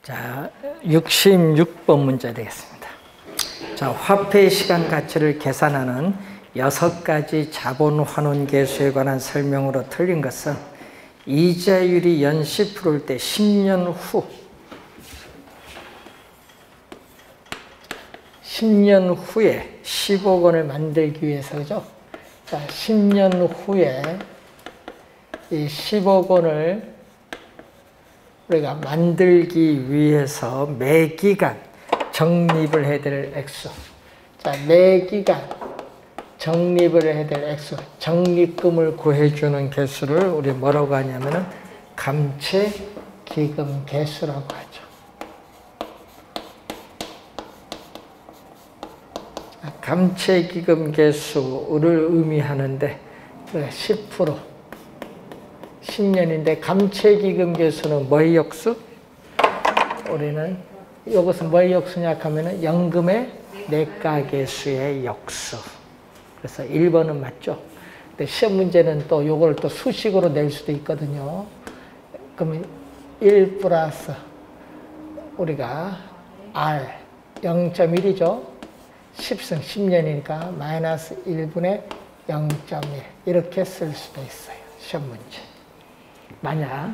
자, 66번 문제 되겠습니다. 자, 화폐 시간 가치를 계산하는 6가지 자본 환원 계수에 관한 설명으로 틀린 것은 이자율이 연 10%일 때 10년 후에 10억 원을 만들기 위해서, 그죠? 자, 10년 후에 이 10억 원을 우리가 만들기 위해서 매기간 적립을 해야 될 액수. 자, 매기간 적립을 해야 될 액수. 적립금을 구해주는 개수를 우리 뭐라고 하냐면은 감채기금 개수라고 하죠. 감채기금 개수를 의미하는데 10%. 10년인데 감채기금 개수는 뭐의 역수? 우리는 이것은 뭐의 역수냐 하면은 연금의 내가계수의 역수. 그래서 1번은 맞죠. 근데 시험 문제는 또 요걸 또 수식으로 낼 수도 있거든요. 그러면 1 플러스 우리가 R 0.1이죠. 10승 10년이니까 마이너스 1분의 0.1 이렇게 쓸 수도 있어요. 시험 문제. 만약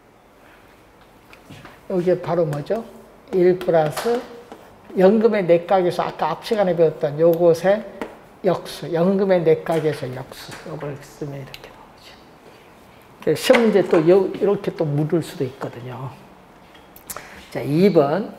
이게 바로 뭐죠? 1 플러스 연금의 내가계수, 아까 앞 시간에 배웠던 요것의 역수, 연금의 내가계수 역수, 요걸 쓰면 이렇게 나오죠. 시험 문제 또 이렇게 또 물을 수도 있거든요. 자, 2번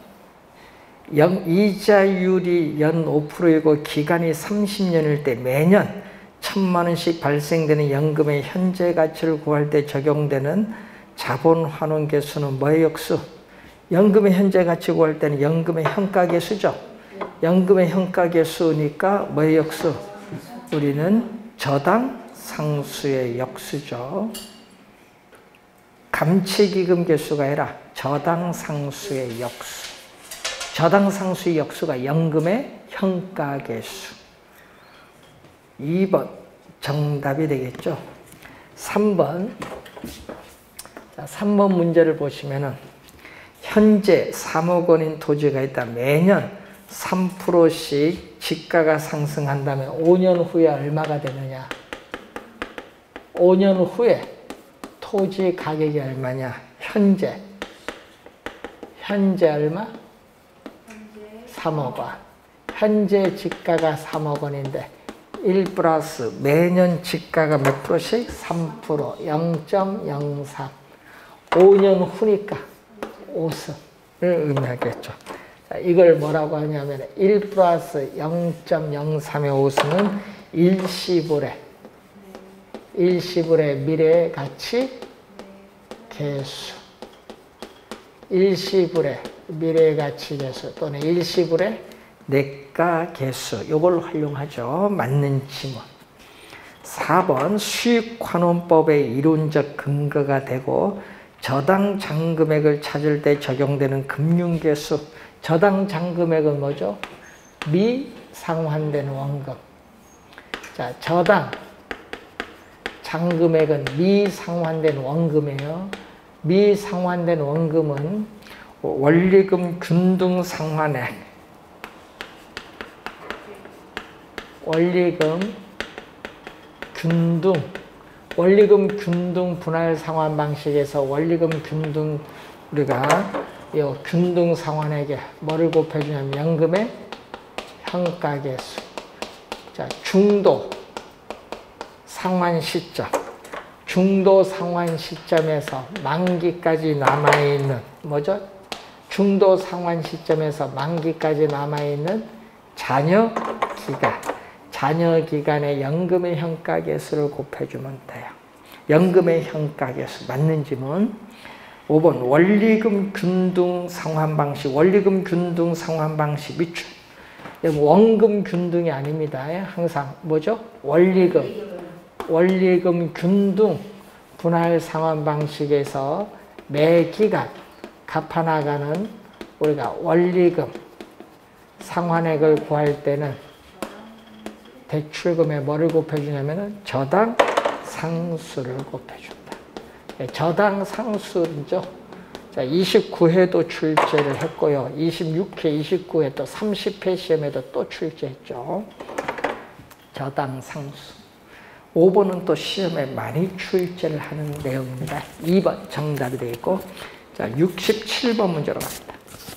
이자율이 연 5%이고 기간이 30년일 때 매년 1,000만 원씩 발생되는 연금의 현재 가치를 구할 때 적용되는 자본 환원 계수는 뭐의 역수? 연금의 현재 가치 구할 때는 연금의 현가 계수죠. 연금의 현가 계수니까 뭐의 역수? 우리는 저당 상수의 역수죠. 감채기금 계수가 아니라 저당 상수의 역수. 저당 상수의 역수가 연금의 현가 계수. 2번 정답이 되겠죠. 3번. 자, 3번 문제를 보시면은 현재 3억 원인 토지가 있다. 매년 3%씩 지가가 상승한다면 5년 후에 얼마가 되느냐? 5년 후에 토지 가격이 얼마냐? 현재 얼마? 3억 원. 현재 지가가 3억 원인데 1 플러스 매년 지가가 몇 프로씩? 3%, 0.03. 5년 후니까 5승을 의미하겠죠. 자, 이걸 뭐라고 하냐면 1 플러스 0.03의 5승은 일시불의 미래 가치 계수. 일시불의 미래 가치 계수 또는 일시불의 내가 계수, 요걸 활용하죠. 맞는 지문. 4번 수익환원법의 이론적 근거가 되고 저당 잔금액을 찾을 때 적용되는 금융계수. 저당 잔금액은 뭐죠? 미상환된 원금. 자, 저당 잔금액은 미상환된 원금이에요. 미상환된 원금은 원리금 균등 상환액, 원리금 균등 분할 상환 방식에서 원리금 균등 우리가 이 균등 상환액에 뭐를 곱해주냐면 연금의 현가계수. 자, 중도 상환 시점에서 만기까지 남아있는 뭐죠? 중도 상환 시점에서 만기까지 남아있는 잔여 기간의 연금의 현가계수를 곱해주면 돼요. 연금의 현가계수 맞는 지문. 5번 원리금 균등 상환 방식. 원리금 균등 상환 방식 밑줄. 원금 균등이 아닙니다. 항상 뭐죠? 원리금 균등 분할 상환 방식에서 매 기간 갚아나가는 우리가 원리금 상환액을 구할 때는 대출금에 뭐를 곱해주냐면 저당 상수를 곱해준다. 저당 상수죠. 자, 29회도 출제를 했고요. 26회, 29회 또 30회 시험에도 또 출제했죠. 저당상수. 5번은 또 시험에 많이 출제를 하는 내용입니다. 2번 정답이 되어 있고, 자, 67번 문제로 갑니다.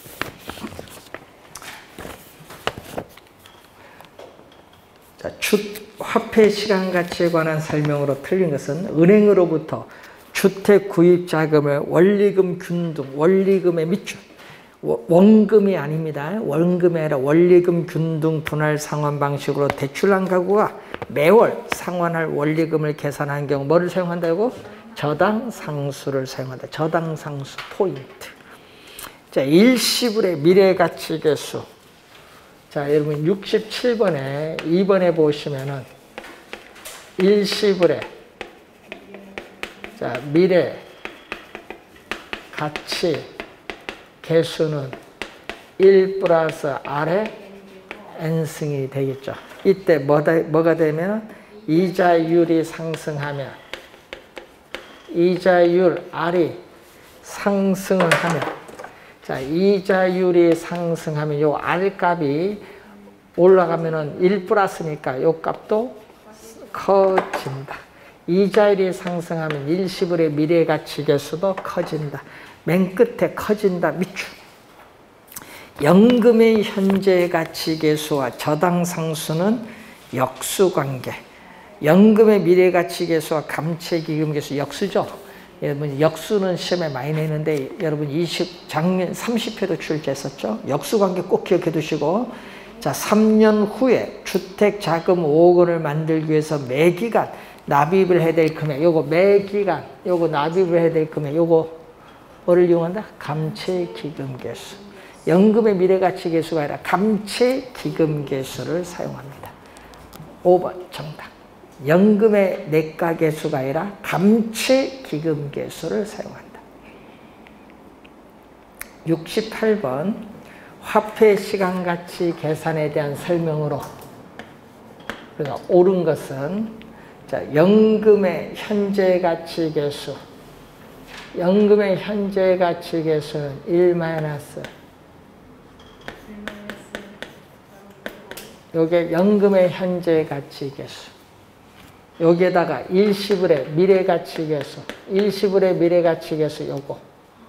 자, 화폐 시간 가치에 관한 설명으로 틀린 것은 은행으로부터 주택 구입 자금을 원리금 균등, 원리금에 밑줄, 원금이 아닙니다. 원금이 아니라 원리금 균등 분할 상환 방식으로 대출한 가구가 매월 상환할 원리금을 계산한 경우 뭐를 사용한다고? 저당상수를 사용한다. 저당상수 포인트. 자, 일시불의 미래가치계수. 자, 여러분 67번에 2번에 보시면은 일시불의 자, 미래 가치 개수는 1 플러스 R의 N승이 되겠죠. 이때 뭐가 되면 이자율이 상승하면 이자율 R이 상승을 하면 자, 이자율이 상승하면 요 R 값이 올라가면은 1 플러스니까 요 값도 커진다. 이자율이 상승하면 일시불의 미래가치계수도 커진다. 맨 끝에 커진다 밑줄. 연금의 현재가치계수와 저당상수는 역수관계. 연금의 미래가치계수와 감채기금계수 역수죠. 여러분 역수는 시험에 많이 내는데 여러분 작년 30회도 출제했었죠. 역수관계 꼭 기억해 두시고, 자, 3년 후에 주택자금 5억 원을 만들기 위해서 매기간 납입을 해야 될 금액, 요거 매기간, 요거 납입을 해야 될 금액, 요거 뭐를 이용한다? 감채기금계수. 연금의 미래가치계수가 아니라 감채기금계수를 사용합니다. 5번 정답. 연금의 내가계수가 아니라 감채기금계수를 사용한다. 68번 화폐 시간가치 계산에 대한 설명으로, 그러니까 옳은 것은 자, 연금의 현재가치계수. 연금의 현재가치계수는 1 마이너스. 요게 연금의 현재가치계수. 여기에다가 일시불의 미래가치계수. 일시불의 미래가치계수 요거.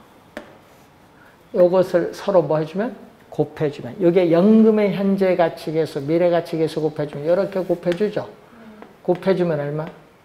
요것을 서로 뭐 해주면? 곱해주면. 요게 연금의 현재가치계수, 미래가치계수 곱해주면 이렇게 곱해주죠. 곱해주면 얼마?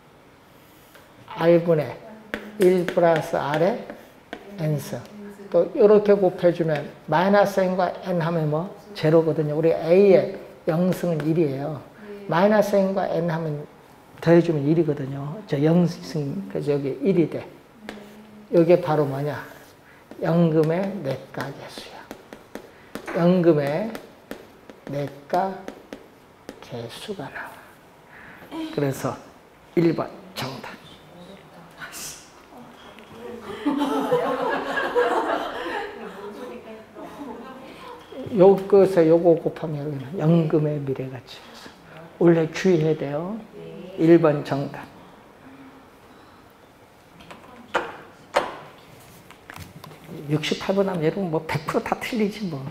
R분의 1 플러스 R의 N승. 또 이렇게 곱해주면 마이너스 N과 N 하면 뭐? 제로거든요. 우리 A의 0승은 1이에요. 마이너스 N과 N 하면 더해주면 1이거든요. 저 0승, 그래서 여기 1이 돼. 이게 바로 뭐냐? 연금의 내가계수야. 연금의 내가계수가 나와. 그래서 1번 정답. 요것에 요거 곱하면 연금의 미래가치계수. 원래 주의해야 돼요. 1번 정답. 68번 하면 여러분 뭐 100% 다 틀리지 뭐.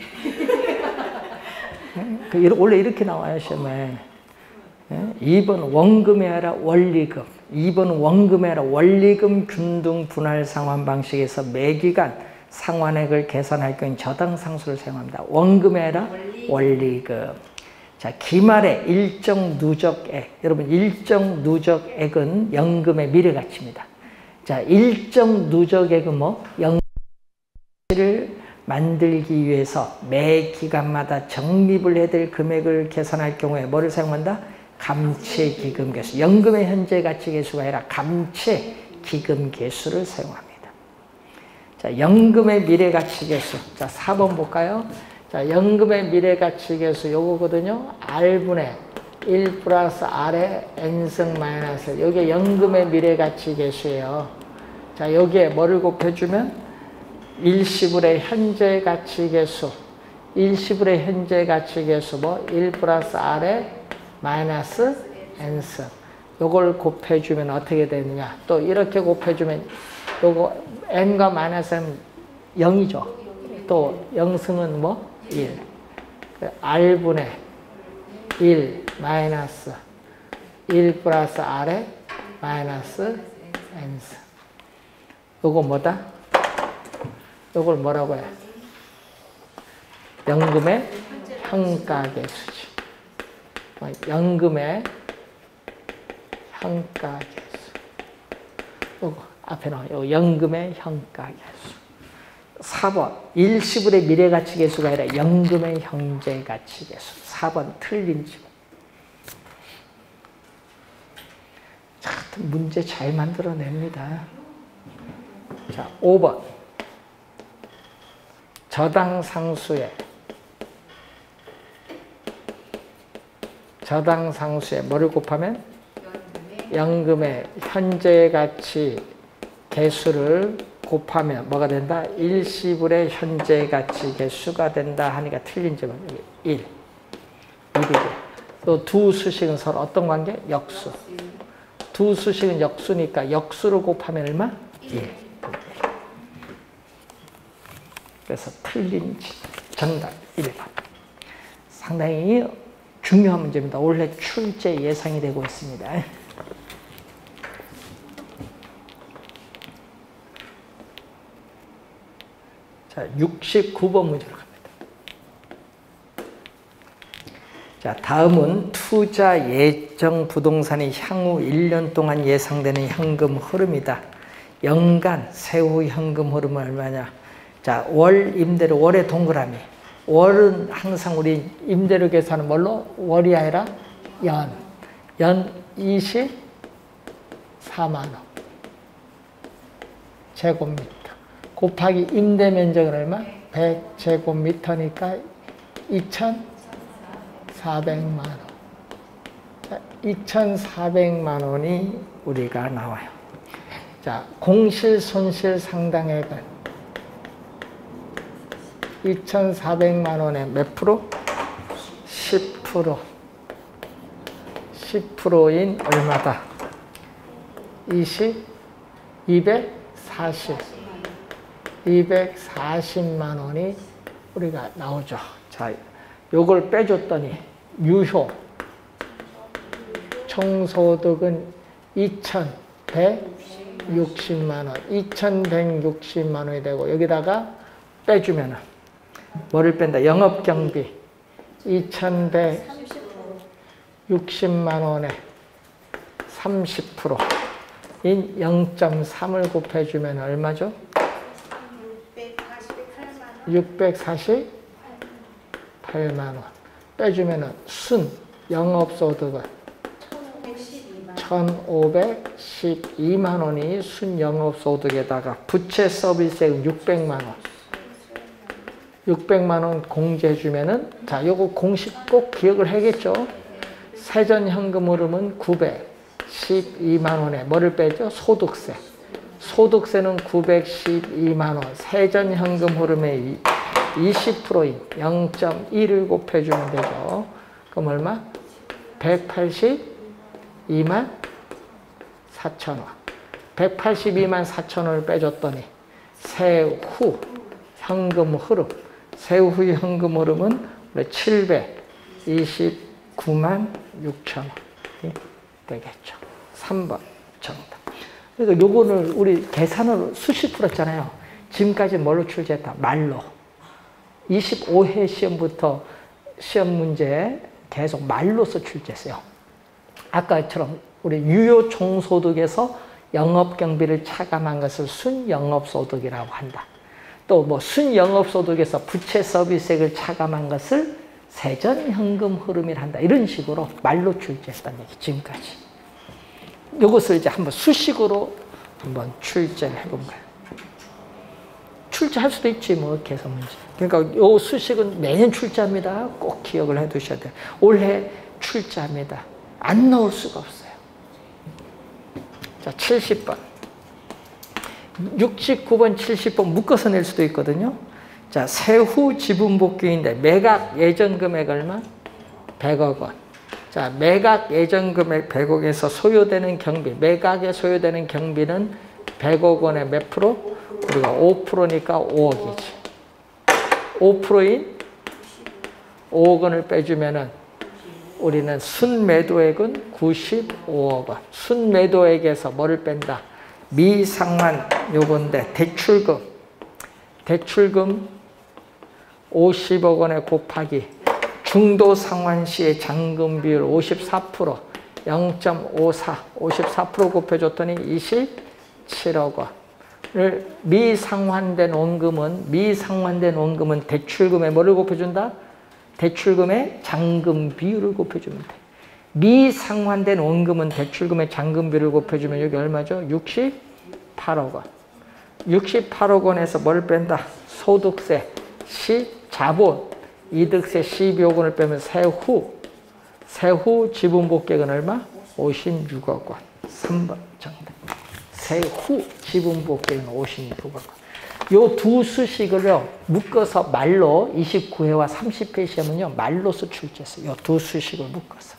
원래 이렇게 나와요 시험에. 2번 원금이 아니라 원리금. 2번 원금이 아니라 원리금 균등 분할 상환 방식에서 매기간 상환액을 계산할 경우 저당상수를 사용합니다. 원금이 아니라 원리금. 자, 기말의 일정 누적액. 여러분 일정 누적액은 연금의 미래가치입니다. 자, 일정 누적액은 뭐? 연금을 만들기 위해서 매 기간마다 적립을 해야 될 금액을 계산할 경우에 뭐를 사용한다? 감채기금계수. 연금의 현재가치계수가 아니라 감채기금계수를 사용합니다. 자, 연금의 미래가치계수. 자, 4번 볼까요? 자, 연금의 미래가치계수 요거거든요. R분의 1 플러스 R의 N승 마이너스. 이게 연금의 미래가치계수예요. 자, 여기에 뭐를 곱해주면 일시불의 현재가치계수. 일시불의 현재가치계수 뭐 1 플러스 R의 마이너스 N승. 요걸 곱해주면 어떻게 되느냐. 또 이렇게 곱해주면 요거 n과 마이너스는 0이죠. 또 영승은 뭐? 1. r분의 1 마이너스 1 플러스 r에 마이너스 n승. 요거 뭐다? 요걸 뭐라고 해? 연금의 평가계수지. 연금의 평가계수. 요거 앞에 나와. 요 연금의 평가계수. 4번 일시불의 미래가치계수가 아니라 연금의 현재가치계수. 4번 틀린 지문. 자, 문제 잘 만들어냅니다. 자, 5번 저당상수에 뭐를 곱하면? 연금의 현재가치 계수를 곱하면 뭐가 된다? 일시불의 현재가치 계수가 된다 하니까 틀린 점은 1. 1이고. 또 두 수식은 서로 어떤 관계? 역수. 두 수식은 역수니까 역수를 곱하면 얼마? 1. 그래서 틀린 정답 1번. 상당히 중요한 문제입니다. 올해 출제 예상이 되고 있습니다. 자, 69번 문제로 갑니다. 자, 다음은 투자 예정 부동산이 향후 1년 동안 예상되는 현금 흐름이다. 연간 세후 현금 흐름은 얼마냐? 자, 월 임대료, 월의 동그라미. 월은 항상 우리 임대료 계산은 뭘로? 월이 아니라 연. 연 24만 원. 제곱미터. 곱하기 임대 면적은 얼마? 100제곱미터니까 2,400만 원. 자, 2,400만 원이 우리가 나와요. 자, 공실 손실 상당액은 2,400만 원에 몇 프로? 10%. 10%인 얼마다? 240만 원이 우리가 나오죠. 자, 요걸 빼줬더니 유효 총소득은 2,160만 원. 2,160만 원이 되고 여기다가 빼주면은 뭐를 뺀다? 영업경비 2,160만 원에 30%인 0.3을 곱해주면 얼마죠? 648만 원. 빼주면 순 영업소득은 1,512만 원이 순 영업소득에다가 부채 서비스액은 600만 원. 600만 원 공제해주면은, 자, 요거 공식 꼭 기억을 해야겠죠? 세전 현금 흐름은 912만 원에 뭐를 빼죠? 소득세. 소득세는 912만 원. 세전 현금 흐름의 20%인 0.1을 곱해주면 되죠. 그럼 얼마? 182만 4천 원. 182만 4천 원을 빼줬더니 세후 현금 흐름. 세후 현금 흐름은 729만 6천 원이 되겠죠. 3번 정답. 그러니까 요거는 우리 계산으로 수식 풀었잖아요. 지금까지 뭘로 출제했다? 말로. 25회 시험부터 시험 문제 계속 말로서 출제했어요. 아까처럼 우리 유효 총소득에서 영업경비를 차감한 것을 순영업소득이라고 한다. 또 뭐 순영업소득에서 부채 서비스액을 차감한 것을 세전현금 흐름이라 한다. 이런 식으로 말로 출제했다는 얘기, 지금까지. 이것을 이제 한번 수식으로 한번 출제를 해본 거예요. 출제할 수도 있지, 뭐, 계산 문제. 그러니까 이 수식은 매년 출제합니다. 꼭 기억을 해 두셔야 돼요. 올해 출제합니다. 안 나올 수가 없어요. 자, 70번. 69번, 70번 묶어서 낼 수도 있거든요. 자, 세후 지분복귀인데 매각 예정금액 얼마? 100억 원. 자, 매각 예정금액 100억에서 소요되는 경비, 매각에 소요되는 경비는 100억 원의 몇 프로? 우리가 5%니까 5억이지. 5%인 5억 원을 빼주면은 우리는 순매도액은 95억 원. 순매도액에서 뭐를 뺀다? 미상환 요건데 대출금 50억 원에 곱하기 중도상환 시의 잔금 비율 54%, 0.54, 54% 곱해줬더니 27억 원을 미상환된 원금은 대출금에 뭐를 곱해준다? 대출금의 잔금 비율을 곱해주면 돼. 미상환된 원금은 대출금의 잔금 비율을 곱해주면 여기 얼마죠? 68억 원. 68억 원에서 뭘 뺀다? 소득세, 자본, 이득세 12억 원을 빼면 세후 지분복객은 얼마? 56억 원. 3번 정답. 세후 지분복객은 56억 원. 요 두 수식을 묶어서 말로 29회와 30회 시험은요, 말로서 출제했어요. 요 두 수식을 묶어서.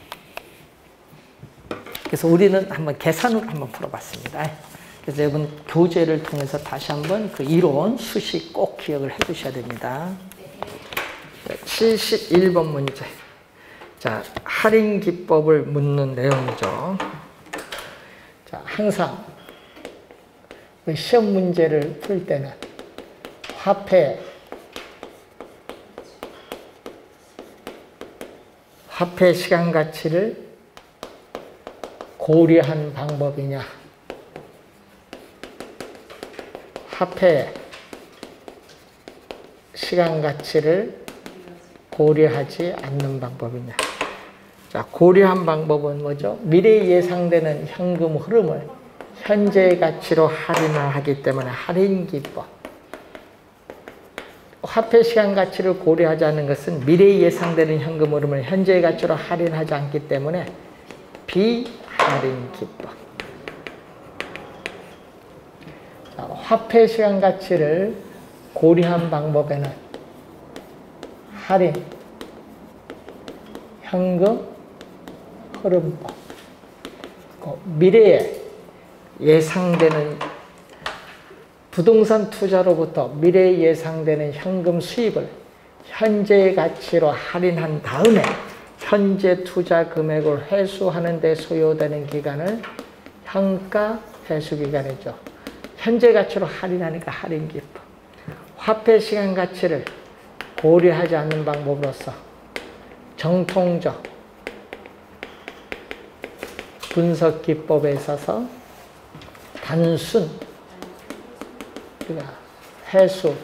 그래서 우리는 한번 계산으로 한번 풀어봤습니다. 그래서 여러분 교재를 통해서 다시 한번 그 이론, 수식 꼭 기억을 해 두셔야 됩니다. 71번 문제. 자, 할인 기법을 묻는 내용이죠. 자, 항상 시험 문제를 풀 때는 화폐 시간 가치를 고려한 방법이냐, 화폐 시간 가치를 고려하지 않는 방법이냐. 자, 고려한 방법은 뭐죠? 미래에 예상되는 현금 흐름을 현재의 가치로 할인하기 때문에 할인 기법. 화폐 시간 가치를 고려하지 않는 것은 미래에 예상되는 현금 흐름을 현재의 가치로 할인하지 않기 때문에 비할인 기법. 자, 화폐 시간 가치를 고려한 방법에는 할인, 현금 흐름법, 미래에 예상되는 부동산 투자로부터 미래에 예상되는 현금 수입을 현재의 가치로 할인한 다음에 현재 투자 금액을 회수하는 데 소요되는 기간을 현가 회수 기간이죠. 현재 가치로 할인하니까 할인 기법. 화폐 시간 가치를 고려하지 않는 방법으로서 정통적 분석 기법에 있어서 단순 회수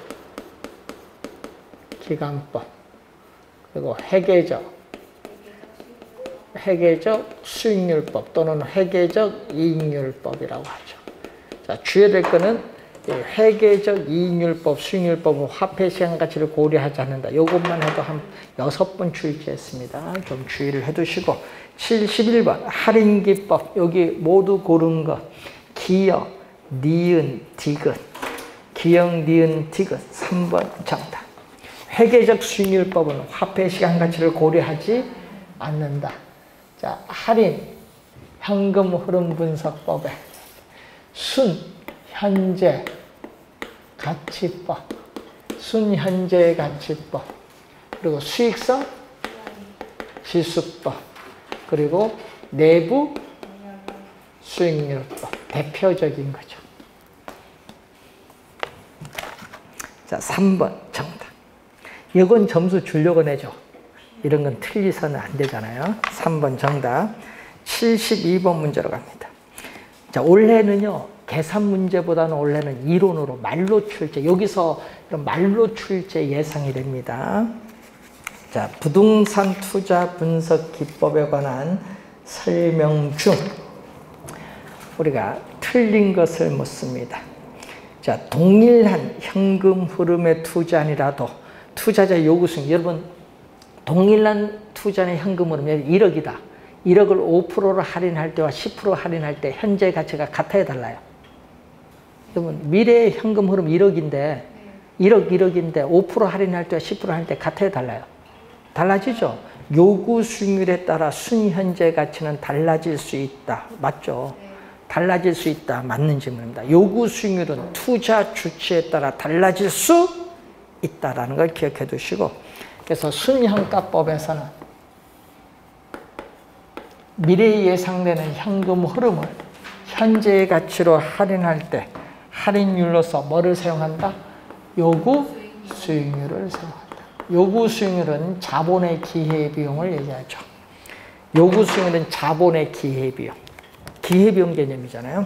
기간법, 그리고 회계적 수익률법 또는 회계적 이익률법이라고 하죠. 자, 주의될 것은 회계적 이익률법, 수익률법은 화폐 시간 가치를 고려하지 않는다. 이것만 해도 한 6번 출제했습니다. 좀 주의를 해두시고 71번 할인 기법, 여기 모두 고른 것 기역, 니은, 디귿, 기역, 니은, 디귿 3번 정답. 회계적 수익률법은 화폐 시간 가치를 고려하지 않는다. 자, 할인, 현금 흐름 분석법에 순현재 가치법, 순현재 가치법, 그리고 수익성 지수법, 그리고 내부 수익률법, 대표적인 거죠. 자, 3번 정답. 이건 점수 주려고 내죠. 이런 건 틀리서는 안 되잖아요. 3번 정답. 72번 문제로 갑니다. 자, 올해는요, 계산 문제보다는 올해는 이론으로 말로 출제, 여기서 이런 말로 출제 예상이 됩니다. 자, 부동산 투자 분석 기법에 관한 설명 중 우리가 틀린 것을 묻습니다. 자, 동일한 현금 흐름의 투자니라도 투자자 요구수익, 여러분 동일한 투자의 현금 흐름이 1억이다. 1억을 5%로 할인할 때와 10% 할인할 때 현재 가치가 같아야 달라요. 여러분 미래의 현금 흐름 1억인데 1억인데 5% 할인할 때와 10% 할인할 때 같아야 달라요. 달라지죠. 요구 수익률에 따라 순현재 가치는 달라질 수 있다. 맞죠? 달라질 수 있다. 맞는 질문입니다. 요구 수익률은 투자 주체에 따라 달라질 수 있다라는 걸 기억해 두시고, 그래서 순현가법에서는 미래에 예상되는 현금 흐름을 현재의 가치로 할인할 때 할인율로서 뭐를 사용한다? 요구 수익률을 사용한다. 요구 수익률은 자본의 기회비용을 얘기하죠. 요구 수익률은 자본의 기회비용. 기회비용 개념이잖아요.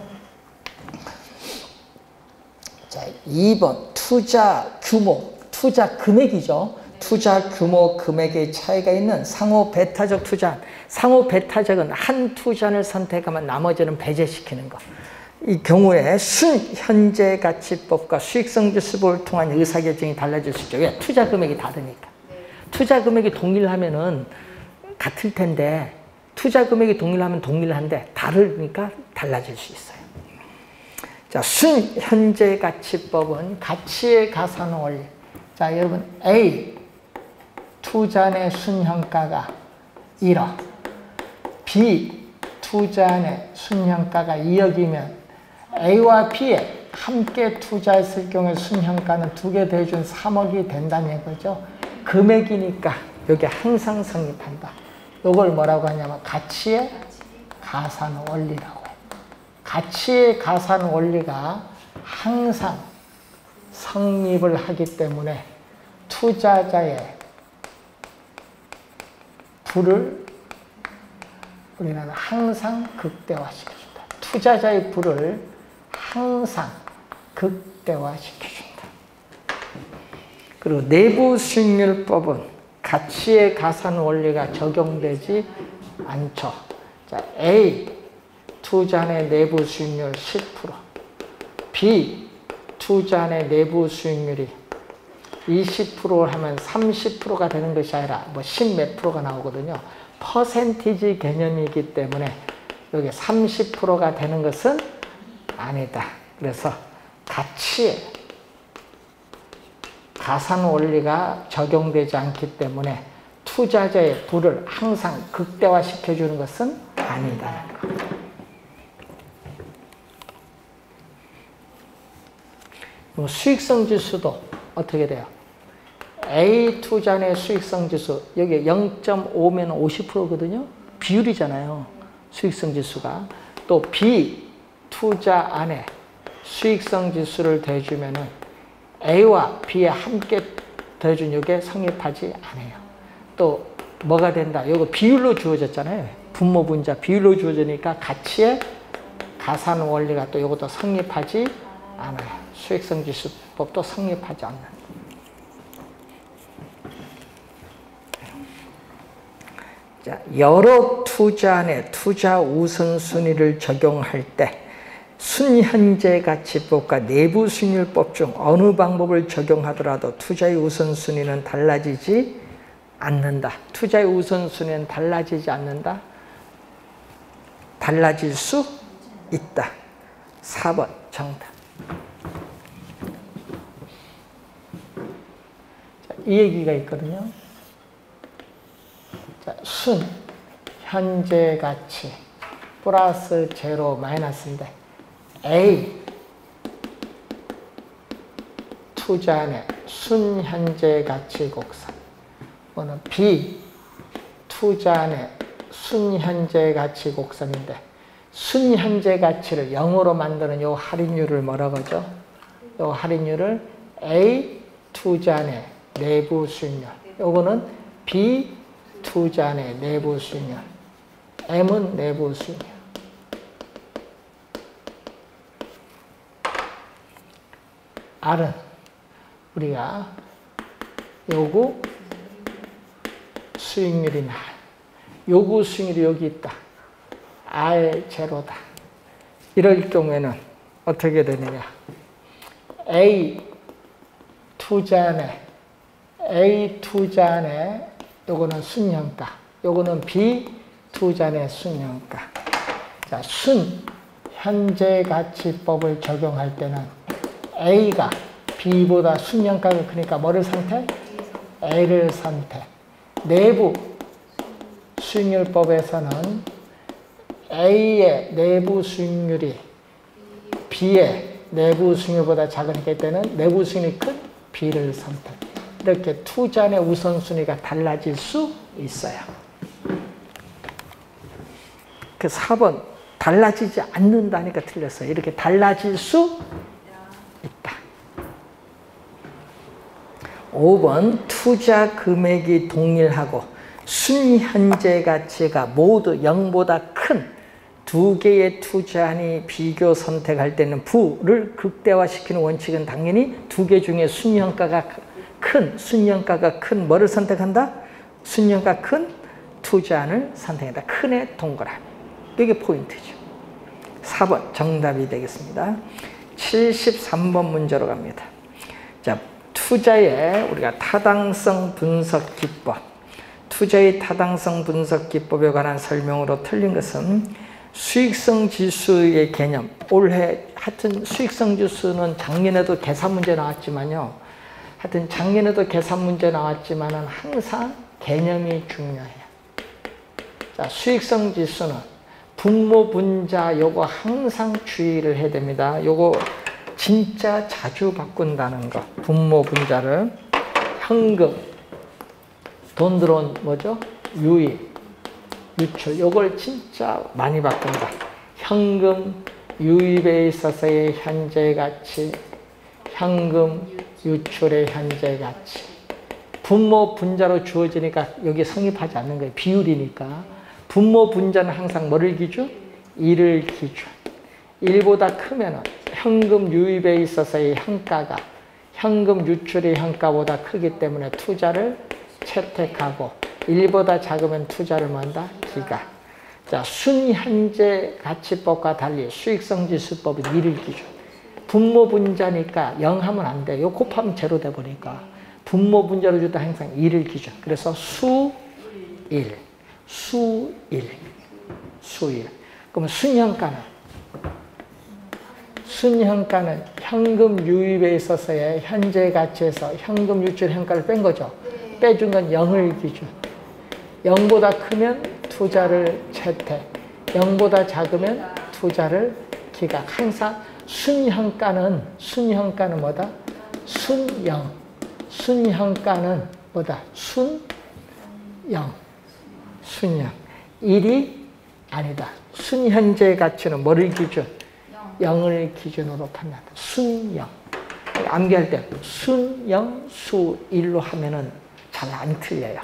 자, 2번 투자 규모, 투자 금액이죠. 투자 규모 금액의 차이가 있는 상호 배타적 투자. 상호 배타적은 한 투자를 선택하면 나머지는 배제시키는 거. 이 경우에 순현재가치법과 수익성지수법을 통한 의사결정이 달라질 수 있죠. 왜? 투자 금액이 다르니까. 투자 금액이 동일하면은 같을 텐데, 투자 금액이 동일하면 동일한데 다르니까 달라질 수 있어요. 자, 순현재가치법은 가치의 가산 원리. 자, 여러분 A 투자 내 순현가가 1억, B 투자 내 순현가가 2억이면 A와 B에 함께 투자했을 경우에 순현가는 2개 더해준 3억이 된다는 거죠. 금액이니까 여기 항상 성립한다. 이걸 뭐라고 하냐면 가치의 가산 원리라고 해요. 가치의 가산 원리가 항상 성립을 하기 때문에 투자자의 부를 우리는 항상 극대화시켜준다. 투자자의 부를 항상 극대화시켜준다. 그리고 내부 수익률법은 가치의 가산 원리가 적용되지 않죠. 자, A 투자 내 내부 수익률 10%, B 투자 내 내부 수익률이 20% 하면 30%가 되는 것이 아니라 뭐 10 몇 프로가 나오거든요. 퍼센티지 개념이기 때문에 여기 30%가 되는 것은 아니다. 그래서 가치의 가산 원리가 적용되지 않기 때문에 투자자의 부를 항상 극대화시켜주는 것은 아니다. 수익성 지수도 어떻게 돼요? A 투자 내 수익성 지수, 여기 0.5면 50%거든요. 비율이잖아요. 수익성 지수가. 또 B 투자 안에 수익성 지수를 더해주면은 A와 B에 함께 더해준 이게 성립하지 않아요. 또 뭐가 된다? 이거 비율로 주어졌잖아요. 분모 분자 비율로 주어지니까 가치의 가산 원리가 또 이것도 성립하지 않아요. 수익성 지수법도 성립하지 않는. 자, 여러 투자 안에 투자 우선순위를 적용할 때 순현재가치법과 내부 수익률법 중 어느 방법을 적용하더라도 투자의 우선순위는 달라지지 않는다. 투자의 우선순위는 달라지지 않는다. 달라질 수 있다. 4번 정답. 자, 이 얘기가 있거든요. 자, 순 현재가치 플러스 제로 마이너스인데 A 투자 내 순현재가치 곡선, 또는 B 투자 내 순현재가치 곡선인데 순현재가치를 0으로 만드는 요 할인율을 뭐라고 하죠? 요 할인율을 A 투자 내 내부 수익률, 요거는 B 투자 내 내부 수익률, M은 내부 수익률. R은 우리가 요구 수익률이나 요구 수익률이 여기 있다. R 제로다. 이럴 경우에는 어떻게 되느냐? A 투자 내 요거는 순현가, 요거는 B 투자 내 순현가. 자, 순현재가치법을 적용할 때는 A가 B보다 순현가가 크니까 뭐를 선택? A를 선택. 내부 수익률법에서는 A의 내부 수익률이 B의 내부 수익률보다 작으니까 때는 내부 수익률이 큰 B를 선택. 이렇게 투자의 우선순위가 달라질 수 있어요. 그 4번 달라지지 않는다니까 틀렸어요. 이렇게 달라질 수 있다. 5번 투자 금액이 동일하고 순현재 가치가 모두 0보다 큰 두 개의 투자안이 비교 선택할 때는 부를 극대화시키는 원칙은 당연히 두 개 중에 순현가가 큰 뭐를 선택한다? 순현가 큰 투자안을 선택한다. 큰의 동그라미. 이게 포인트죠. 4번 정답이 되겠습니다. 73번 문제로 갑니다. 자, 투자의 우리가 타당성 분석 기법. 투자의 타당성 분석 기법에 관한 설명으로 틀린 것은 수익성 지수의 개념. 올해 하여튼 수익성 지수는 작년에도 계산 문제 나왔지만요. 하여튼 작년에도 계산 문제 나왔지만은 항상 개념이 중요해요. 자, 수익성 지수는 분모 분자 요거 항상 주의를 해야 됩니다. 요거 진짜 자주 바꾼다는 거. 분모 분자를 현금, 돈 들어온 뭐죠? 유입, 유출. 요걸 진짜 많이 바꾼다. 현금 유입에 있어서의 현재 가치, 현금 유출의 현재 가치. 분모 분자로 주어지니까 여기 성립하지 않는 거예요. 비율이니까. 분모 분자는 항상 뭐를 기준? 1을 기준. 1보다 크면 현금 유입에 있어서의 현가가 현금 유출의 현가보다 크기 때문에 투자를 채택하고 1보다 작으면 투자를 뭐한다? 기각. 자, 순현재 가치법과 달리 수익성 지수법은 1을 기준. 분모 분자니까 0 하면 안 돼. 요 곱하면 제로 돼 버리니까. 분모 분자로 주다 항상 1을 기준. 그래서 수일. 그러면 순현가는 현금 유입에 있어서의 현재 가치에서 현금 유출 현가를 뺀 거죠. 빼준 건 0을 기준. 0보다 크면 투자를 채택. 0보다 작으면 투자를 기각. 항상 순현가는 뭐다? 순영. 순현가는 뭐다? 순영. 1이 아니다. 순현재 가치는 뭐를 기준? 0을 기준으로 판단한다. 순영. 암기할 때 순영, 수1로 하면은 잘 안 틀려요.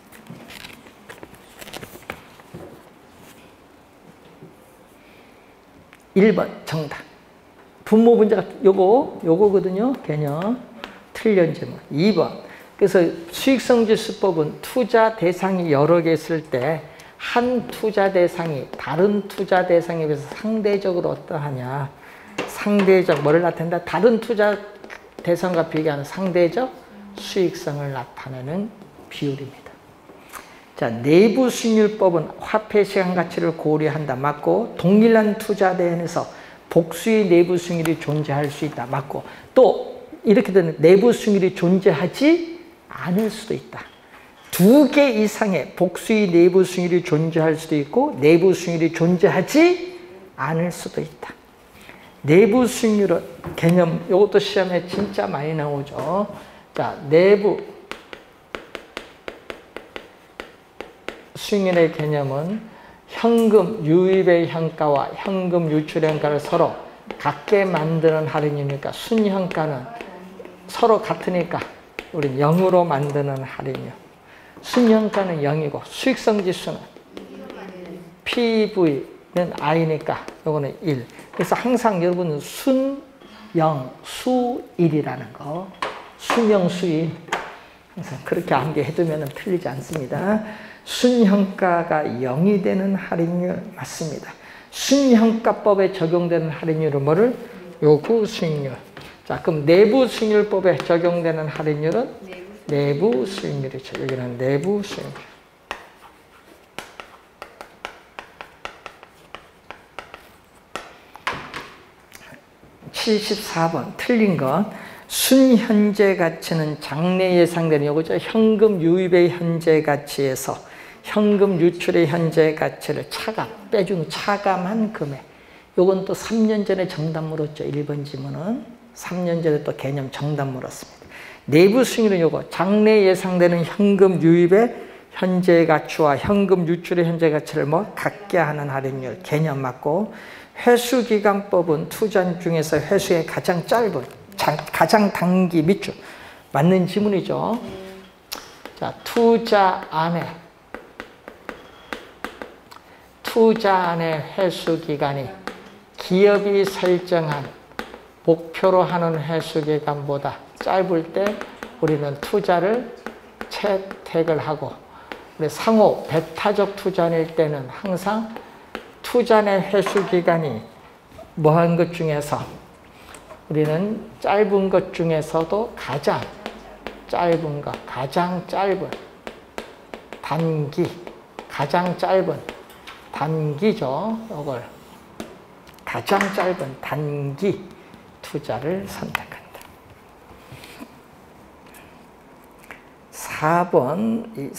(1번) 정답. 분모 분자가 요거거든요. 개념. 틀렸지 뭐. 2번. 그래서 수익성 지수법은 투자 대상이 여러 개 있을 때 한 투자 대상이 다른 투자 대상에 비해서 상대적으로 어떠하냐. 상대적 뭐를 나타낸다? 다른 투자 대상과 비교하는 상대적 수익성을 나타내는 비율입니다. 자, 내부 수익률법은 화폐 시간 가치를 고려한다. 맞고, 동일한 투자 대안에서 복수의 내부 수익률이 존재할 수 있다. 맞고, 또 이렇게 되는 내부 수익률이 존재하지 않을 수도 있다. 두 개 이상의 복수의 내부 수익률이 존재할 수도 있고 내부 수익률이 존재하지 않을 수도 있다. 내부 수익률은 개념, 이것도 시험에 진짜 많이 나오죠. 자, 내부 수익률의 개념은 현금 유입의 현가와 현금 유출의 현가를 서로 같게 만드는 할인율이니까 순현가는 서로 같으니까 우리는 0으로 만드는 할인율. 순현가는 0이고 수익성 지수는 PV는 I니까 요거는 1. 그래서 항상 여러분은 순영, 수1이라는 거. 순영, 수일. 항상 그렇게 암기해두면 틀리지 않습니다. 순현가가 0이 되는 할인율 맞습니다. 순현가법에 적용되는 할인율은 뭐를? 요구 수익률. 자, 그럼 내부 수익률법에 적용되는 할인율은? 내부 수익률이죠. 여기는 내부 수익률. (74번) 틀린 건 순현재 가치는 장래 예상되는 요거죠. 현금 유입의 현재 가치에서 현금 유출의 현재 가치를 빼준 차감한 금액. 요건 또 3년 전에 정답 물었죠. 1번 지문은. 3년 전에 또 개념 정답 물었습니다. 내부 수익률은 요거. 장래 예상되는 현금 유입의 현재 가치와 현금 유출의 현재 가치를 같게 하는 할인율. 개념 맞고. 회수기간법은 투자 중에서 회수의 가장 짧은, 가장 단기 밑줄. 맞는 지문이죠. 자, 투자 안의 회수기간이 기업이 설정한 목표로 하는 회수기간보다 짧을 때 우리는 투자를 채택을 하고, 우리 상호 배타적 투자일 때는 항상 투자 내 회수기간이 뭐한 것 중에서 우리는 짧은 것 중에서도 가장 짧은 것, 가장 짧은 단기, 가장 짧은 단기죠. 이걸 가장 짧은 단기 투자를 선택한다. 4번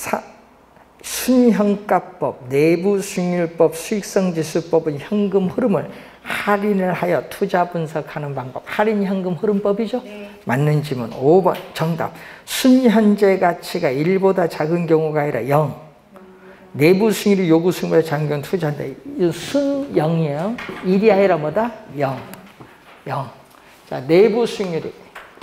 순현가법, 내부수익률법, 수익성지수법은 현금 흐름을 할인을 하여 투자 분석하는 방법. 할인 현금 흐름법이죠? 네. 맞는 지문. 5번 정답. 순현재 가치가 1보다 작은 경우가 아니라 0. 내부 수익률이 요구 수익률보다 작은 경우는 투자한다. 순 0이에요. 1이 아니라 뭐다? 0. 0. 자, 내부 수익률이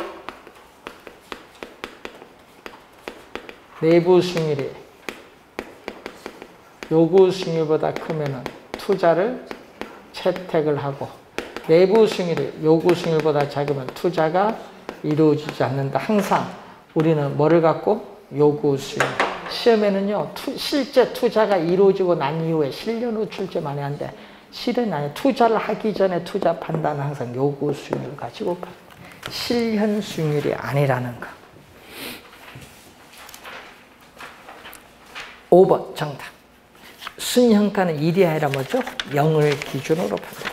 요구 수익률보다 크면은 투자를 채택을 하고, 내부 수익률이 요구 수익률보다 작으면 투자가 이루어지지 않는다. 항상 우리는 뭐를 갖고? 요구 수익률. 시험에는요, 실제 투자가 이루어지고 난 이후에 실현 후 출제만 해야 하는데, 실현 아니 투자를 하기 전에 투자 판단은 항상 요구 수익률을 가지고 실현 수익률이 아니라는 거. 5번 정답. 순현가는 1이 아니라 뭐죠? 0을 기준으로 판단.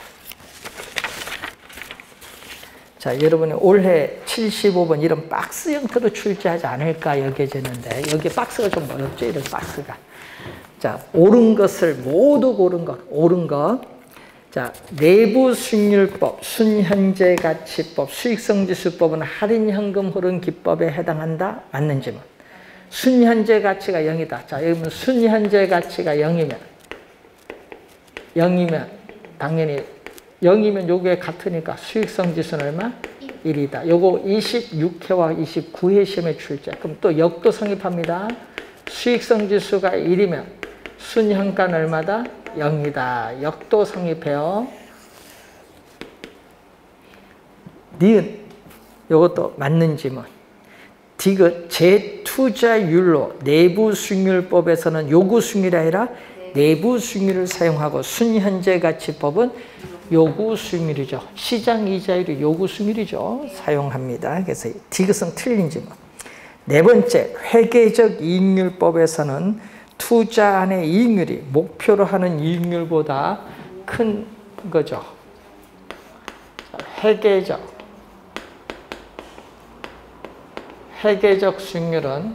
자, 여러분이 올해 75번 이런 박스 형태로 출제하지 않을까 여겨지는데, 여기 박스가 좀 어렵죠? 이런 박스가. 자, 옳은 것을 모두 고른 것, 옳은 것. 자, 내부수익률법, 순현재가치법, 수익성지수법은 할인현금 흐름 기법에 해당한다? 맞는 질문. 순현재 가치가 0이다. 자, 여러분 순현재 가치가 0이면 당연히 0이면 요게 같으니까 수익성 지수는 얼마? 1이다. 요거 26회와 29회 시험에 출제. 그럼 또 역도 성립합니다. 수익성 지수가 1이면 순현가는 얼마다? 0이다. 역도 성립해요. 니은 요것도 맞는 지문. 디귿 재투자율로 내부수익률법에서는 요구수익률이 아니라 내부수익률을 사용하고, 순현재가치법은 요구수익률이죠. 시장이자율이 요구수익률이죠. 사용합니다. 그래서 디귿은 틀린 지문. 네 번째, 회계적 이익률법에서는 투자안의 이익률이 목표로 하는 이익률보다 큰 거죠. 회계적 수익률은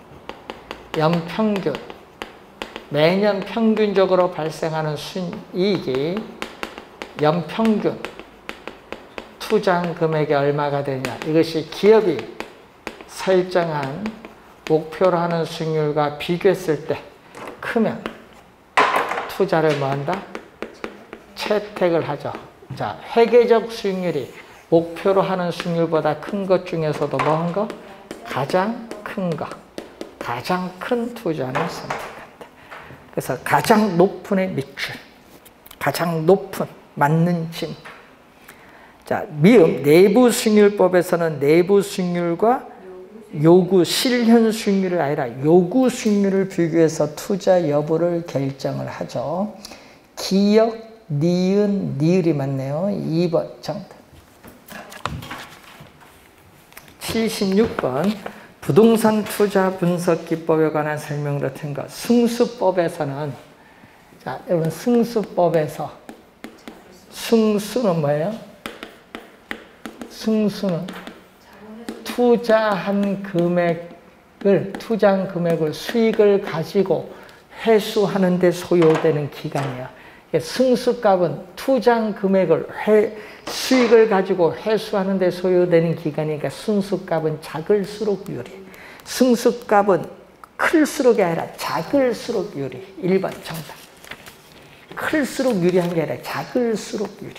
연평균, 매년 평균적으로 발생하는 순이익이 연평균 투자한 금액이 얼마가 되냐. 이것이 기업이 설정한 목표로 하는 수익률과 비교했을 때 크면 투자를 뭐한다? 채택을 하죠. 자, 회계적 수익률이 목표로 하는 수익률보다 큰 것 중에서도 뭐한 거? 가장 큰 거, 가장 큰 투자를 선택한다. 그래서 가장 높은의 밑줄, 가장 높은 맞는 짐. 자, 미음 내부 수익률법에서는 내부 수익률과 요구 실현 수익률이 아니라 요구 수익률을 비교해서 투자 여부를 결정을 하죠. 기역, 니은, 니을이 맞네요. 2번 정답. 76번 부동산 투자 분석 기법에 관한 설명 같은 것. 승수법에서는, 자, 여러분 승수법에서 승수는 뭐예요? 승수는 투자한 금액을 수익을 가지고 회수하는 데 소요되는 기간이에요. 승수값은 투자한 금액을 수익을 가지고 회수하는 데 소요되는 기간이니까 승수값은 작을수록 유리. 승수값은 클수록이 아니라 작을수록 유리. 1번 정답. 클수록 유리한 게 아니라 작을수록 유리.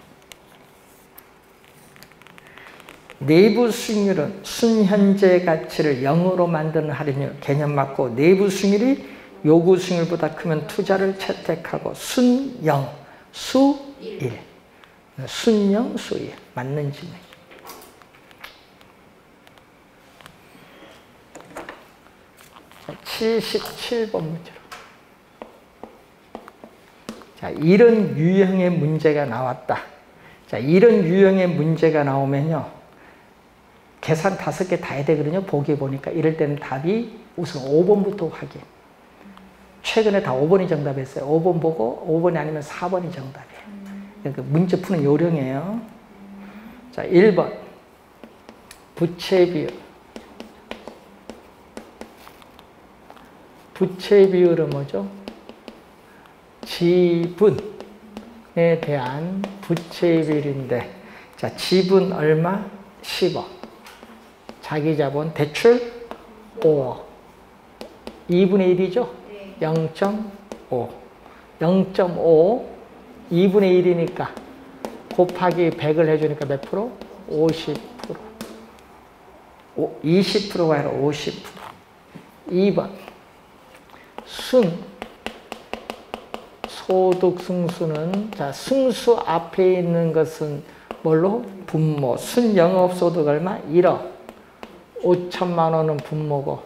내부 수익률은 순현재 가치를 0으로 만드는 할인율 개념 맞고, 내부 수익률이 요구 수익률보다 크면 투자를 채택하고, 순0, 수1. 순0, 수1. 맞는 질문. 자, 77번 문제로. 자, 이런 유형의 문제가 나왔다. 자, 이런 유형의 문제가 나오면요, 계산 5개 다 해야 되거든요. 보기 보니까. 이럴 때는 답이 우선 5번부터 확인. 최근에 다 5번이 정답이었어요. 5번 보고 5번이 아니면 4번이 정답이에요. 그러니까 문제 푸는 요령이에요. 자, 1번. 부채 비율. 부채 비율은 뭐죠? 지분에 대한 부채 비율인데, 자, 지분 얼마? 10억. 자기 자본 대출 5억. 2분의 1이죠? 0.5. 0.5. 2분의 1이니까 곱하기 100을 해주니까 몇 프로? 50%. 20%가 아니라 50%. 2번. 소득 승수는, 자, 승수 앞에 있는 것은 뭘로? 분모. 순영업소득 얼마? 1억. 5천만 원은 분모고,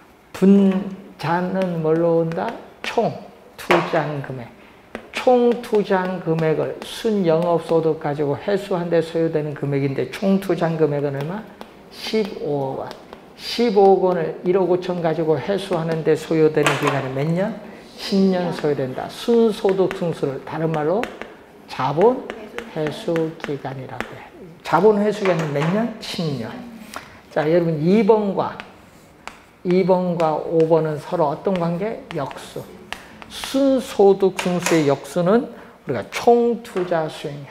분자는 뭘로 온다? 총 투자한 금액. 총 투자한 금액을 순영업소득 가지고 회수한 데 소요되는 금액인데, 총 투자한 금액은 얼마? 15억 원. 15억 원을 1억 5천 가지고 회수하는 데 소요되는 기간이 몇 년? 10년 소요된다. 순소득 승수를 다른 말로 자본 회수 기간이라고 해요. 자본 회수 기간은 몇 년? 10년. 자, 여러분 2번과 5번은 서로 어떤 관계? 역수. 순소득 승수의 역수는 우리가 총투자 수익률.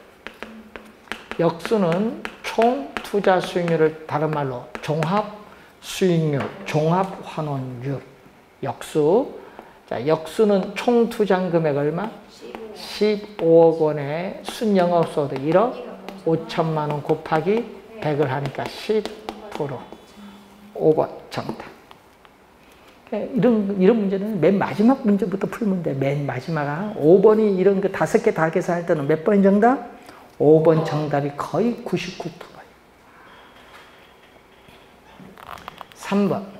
역수는 총투자 수익률을 다른 말로 종합 수익률, 종합 환원율. 역수. 자, 역수는 총 투자한 금액 얼마? 15억 원에 순영업소득 1억 5천만 원 곱하기 100을 하니까 10%. 5번 정답. 이런 문제는 맨 마지막 문제부터 풀면 돼. 맨 마지막. 5번이 이런 거 5개 다 계산할 때는 몇 번이 정답? 5번 정답이 거의 99%예요. 3번.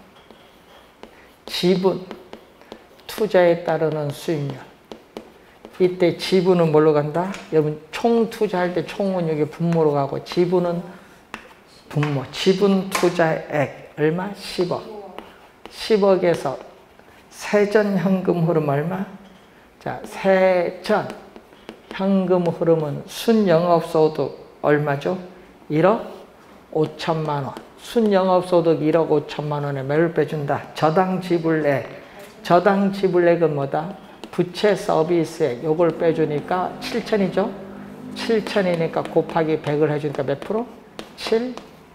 지분, 투자에 따르는 수익률. 이때 지분은 뭘로 간다? 여러분 총 투자할 때 총은 여기 분모로 가고, 지분은 분모. 지분 투자액 얼마? 10억. 10억에서 세전 현금 흐름 얼마? 자, 세전 현금 흐름은 순영업소득 얼마죠? 1억 5천만 원. 순영업소득 1억 5천만 원에 매를 빼준다. 저당 지불액. 저당 지불액은 뭐다? 부채 서비스액. 요걸 빼주니까 7천이죠? 7천이니까 곱하기 100을 해주니까 몇 프로? 7%.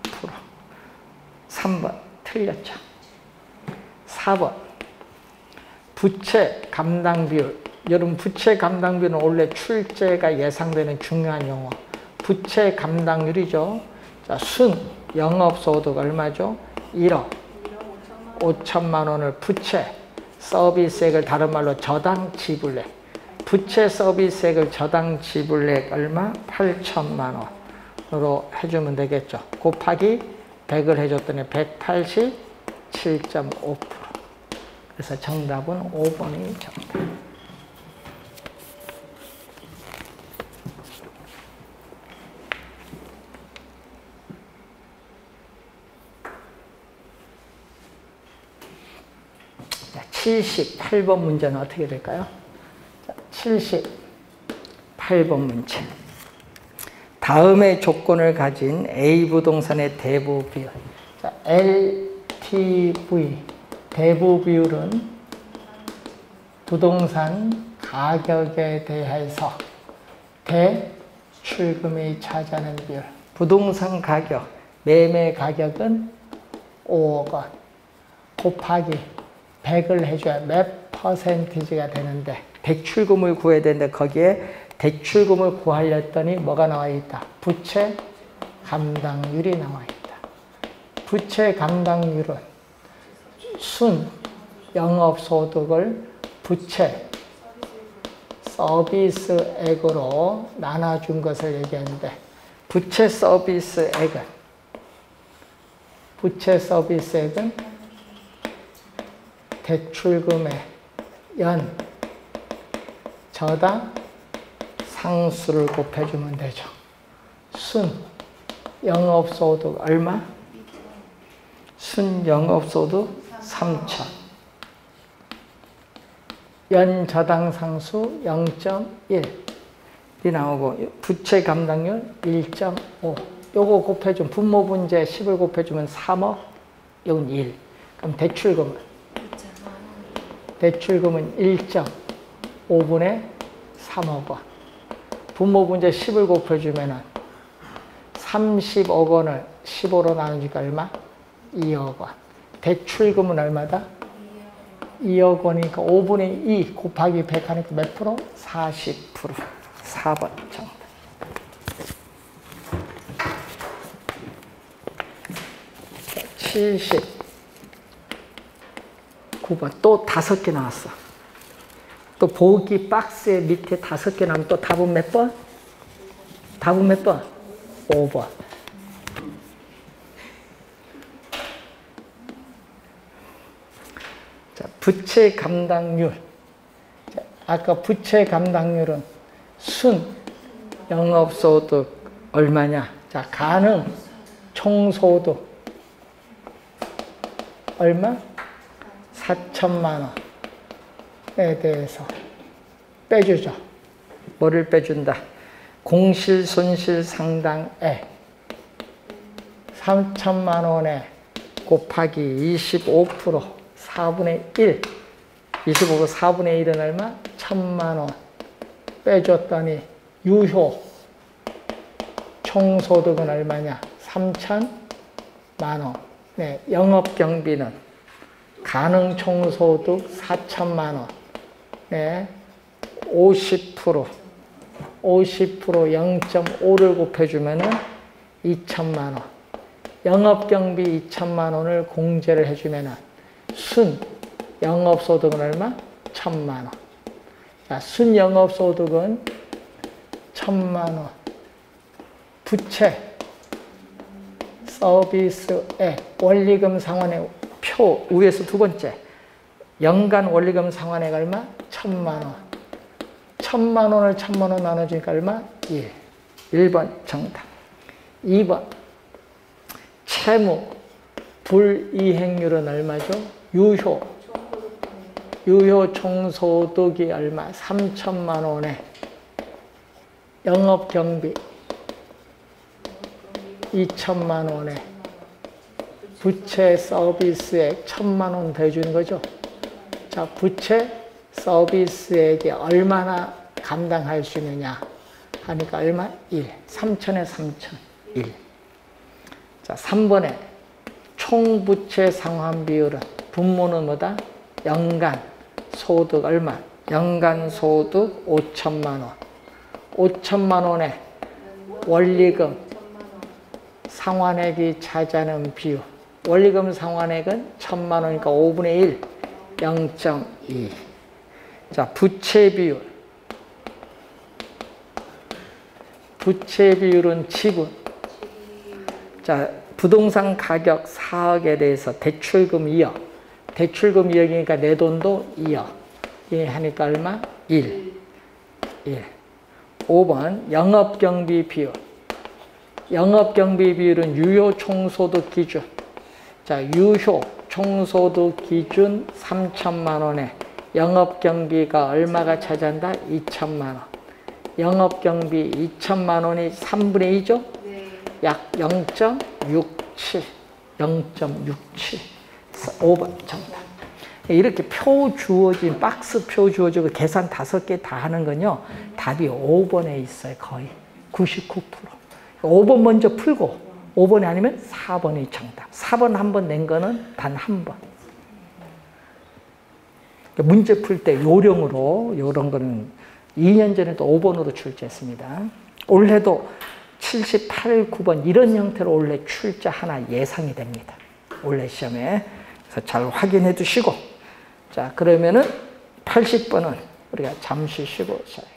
3번 틀렸죠. 4번 부채 감당 비율. 여러분 부채 감당 비율은 원래 출제가 예상되는 중요한 용어. 부채 감당률이죠. 자, 순 영업소득 얼마죠? 1억 5천만 원을 부채 서비스액을 다른 말로 저당 지불액. 부채 서비스액을 저당 지불액 얼마? 8천만 원으로 해주면 되겠죠. 곱하기 100을 해줬더니 187.5%. 그래서 정답은 5번이 정답. 자, 78번 문제는 어떻게 될까요? 자, 78번 문제. 다음의 조건을 가진 A 부동산의 대부 비율. 자, LTV 대부 비율은 부동산 가격에 대해서 대출금이 차지하는 비율. 부동산 가격, 매매 가격은 5억 원 곱하기 100을 해줘야 몇 퍼센티지가 되는데 대출금을 구해야 되는데 거기에 대출금을 구하려 했더니 뭐가 나와 있다? 부채 감당률이 나와 있다. 부채 감당률은 순 영업소득을 부채 서비스액으로 나눠준 것을 얘기하는데 부채 서비스액은 대출금의 연 저당 상수를 곱해주면 되죠. 순 영업소득 얼마? 순 영업소득 3천. 연 저당 상수 0.1이 나오고 부채 감당률 1.5. 요거 곱해주면 분모분제 10을 곱해주면 3억, 이건 1. 그럼 대출금은 1.5분의 3억 원. 분모분제 10을 곱해주면 30억 원을 15로 나누니까 얼마? 2억 원. 대출금은 얼마다? 2억 원이니까 5분의 2 곱하기 100 하니까 몇 프로? 40%. 4번 정답. 79번. 또 5개 나왔어. 또 보기 박스의 밑에 5개 나오면 또 답은 몇 번? 답은 몇 번? 5번. 자, 부채 감당률. 자, 아까 부채 감당률은 순 영업소득 얼마냐? 자, 가능 총소득 얼마? 4천만 원에 대해서 빼주죠. 뭐를 빼준다? 공실 손실 상당액 3천만 원에 곱하기 25% 4분의 1 25% 4분의 1은 얼마? 1,000만 원 빼줬더니 유효 총소득은 얼마냐? 3천만 원. 네, 영업경비는 가능 총소득 4천만 원. 네, 50% 0.5를 곱해주면은 2천만 원. 영업경비 2천만 원을 공제를 해주면은 순 영업소득은 얼마? 1,000만 원. 자, 순 영업소득은 1,000만 원. 부채 서비스액 원리금 상환액 표 위에서 두 번째 연간 원리금 상환액 얼마? 1,000만 원. 1,000만 원을 1,000만 원 나눠주니까 얼마? 1. 1번 정답. 2번 채무 불이행률은 얼마죠? 유효 총소득이 얼마? 3천만 원에 영업경비 2천만 원에 부채 서비스액 1,000만 원 대주는 거죠. 자, 부채 서비스액이 얼마나 감당할 수 있느냐 하니까 얼마? 1. 3천에 3천. 1. 자, 3번에 총부채 상환 비율은 분모는 뭐다? 연간 소득 얼마? 연간 소득 5천만 원. 5천만 원에 원리금 상환액이 차지하는 비율. 원리금 상환액은 1,000만 원이니까 5분의 1, 0.2. 자, 부채 비율. 부채 비율은 지분. 자, 부동산 가격 4억에 대해서 대출금 2억. 대출금 2억이니까 내 돈도 2억. 이 하니까 얼마? 1. 5번 영업경비 비율. 영업경비 비율은 유효 총소득 기준. 자, 유효 총소득 기준 3천만 원에 영업경비가 얼마가 차지한다? 2천만 원. 영업경비 2천만 원이 3분의 2죠? 네. 약 0.67. 0.67. 5번 정답. 이렇게 표 주어진, 박스 표 주어지고 계산 5개 다 하는 건요, 답이 5번에 있어요. 거의 99%. 5번 먼저 풀고 5번이 아니면 4번이 정답. 4번 한 번 낸 거는 단 한 번. 문제 풀 때 요령으로, 이런 거는 2년 전에도 5번으로 출제했습니다. 올해도 78, 9번 이런 형태로 올해 출제 하나 예상이 됩니다. 올해 시험에. 그래서 잘 확인해 두시고, 자, 그러면은 80번은 우리가 잠시 쉬고,